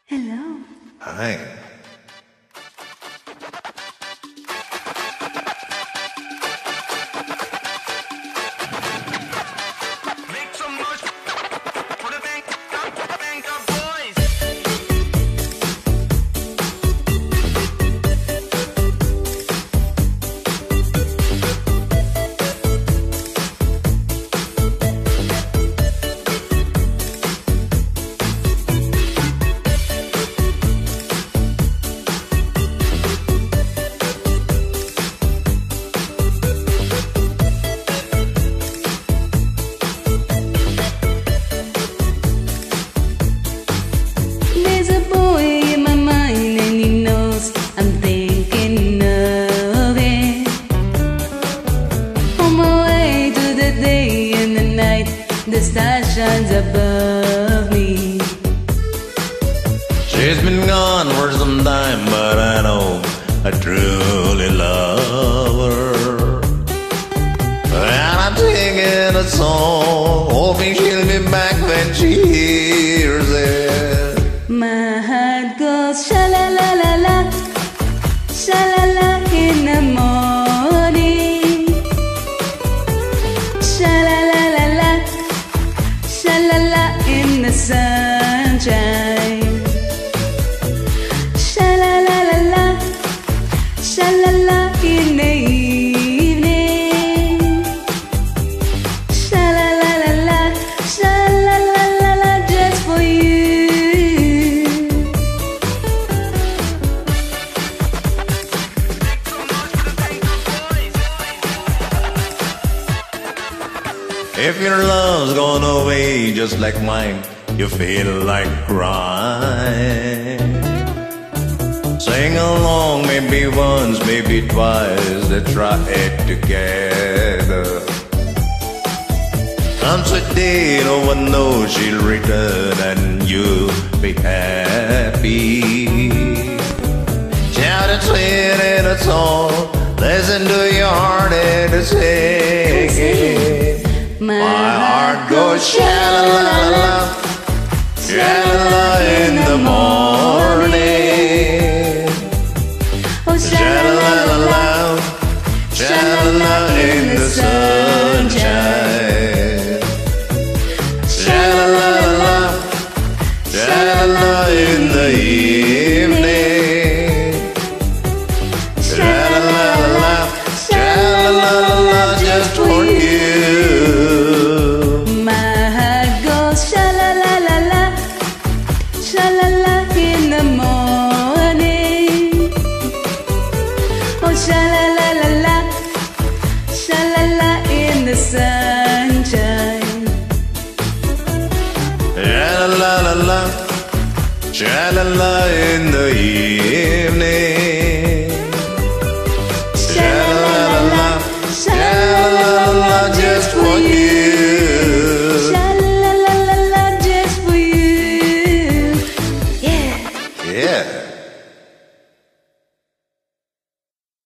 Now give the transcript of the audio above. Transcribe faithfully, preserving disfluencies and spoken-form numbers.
Hello. Hi. Make some noise for the bank, bank of boys. There's a boy in my mind and he knows I'm thinking of it. On my way to the day and the night, the star shines above me. She's been gone for some time, but I know I truly love her. And I'm singing a song, hoping she'll be back when she hears it. My heart goes shalala la la, shalala in the morning, shalala la la, shalala in the sunshine, shalala la la, shalala in the evening, shalala la la, shalala la la just for you. If your love's gone away just like mine, you feel like crying. Sing along, maybe once, maybe twice, let's try it together. Comes a day no one knows she'll return and you'll be happy. Shout and sing in a song, listen to your heart and it's singing. My My heart goes sha-la-la-la, sha-la-la in the morning. Oh, Sha-la-la-la, sha-la-la in the sunshine. Sha-la-la-la, sha-la-la in the evening. Sha-la-la-la, sha-la-la-la just for you. my heart goes sha-la-la-la-la, sha-la-la in the morning. Oh, sha-la-la-la-la, sha-la-la in the sunshine. Sha-la-la-la-la, sha-la-la in